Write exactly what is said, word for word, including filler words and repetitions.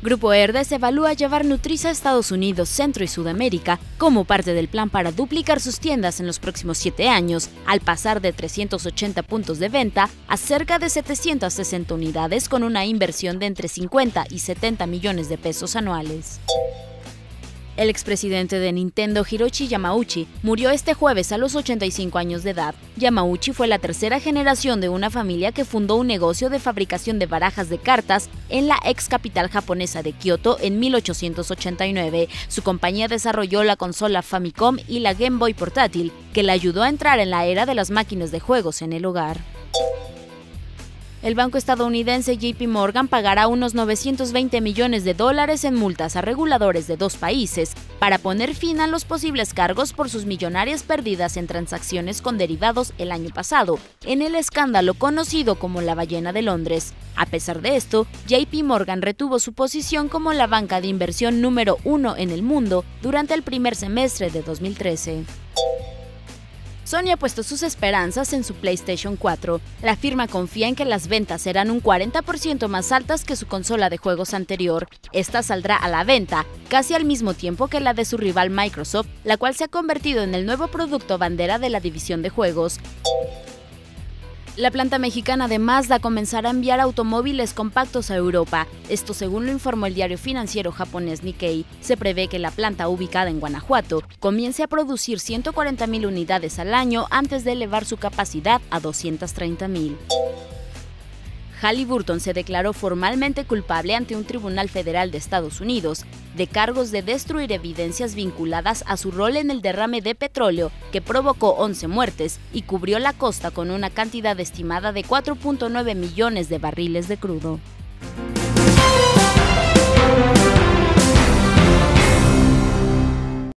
Grupo Herdez evalúa llevar Nutriza a Estados Unidos, Centro y Sudamérica como parte del plan para duplicar sus tiendas en los próximos siete años, al pasar de trescientos ochenta puntos de venta a cerca de setecientas sesenta unidades con una inversión de entre cincuenta y setenta millones de pesos anuales. El expresidente de Nintendo, Hiroshi Yamauchi, murió este jueves a los ochenta y cinco años de edad. Yamauchi fue la tercera generación de una familia que fundó un negocio de fabricación de barajas de cartas en la ex capital japonesa de Kioto en mil ochocientos ochenta y nueve. Su compañía desarrolló la consola Famicom y la Game Boy portátil, que le ayudó a entrar en la era de las máquinas de juegos en el hogar. El banco estadounidense J P Morgan pagará unos novecientos veinte millones de dólares en multas a reguladores de dos países para poner fin a los posibles cargos por sus millonarias pérdidas en transacciones con derivados el año pasado, en el escándalo conocido como la ballena de Londres. A pesar de esto, J P Morgan retuvo su posición como la banca de inversión número uno en el mundo durante el primer semestre de dos mil trece. Sony ha puesto sus esperanzas en su PlayStation cuatro. La firma confía en que las ventas serán un cuarenta por ciento más altas que su consola de juegos anterior. Esta saldrá a la venta casi al mismo tiempo que la de su rival Microsoft, la cual se ha convertido en el nuevo producto bandera de la división de juegos. La planta mexicana de Mazda comenzará a enviar automóviles compactos a Europa. Esto según lo informó el diario financiero japonés Nikkei. Se prevé que la planta ubicada en Guanajuato comience a producir ciento cuarenta mil unidades al año antes de elevar su capacidad a doscientas treinta mil. Halliburton se declaró formalmente culpable ante un tribunal federal de Estados Unidos de cargos de destruir evidencias vinculadas a su rol en el derrame de petróleo que provocó once muertes y cubrió la costa con una cantidad estimada de cuatro punto nueve millones de barriles de crudo.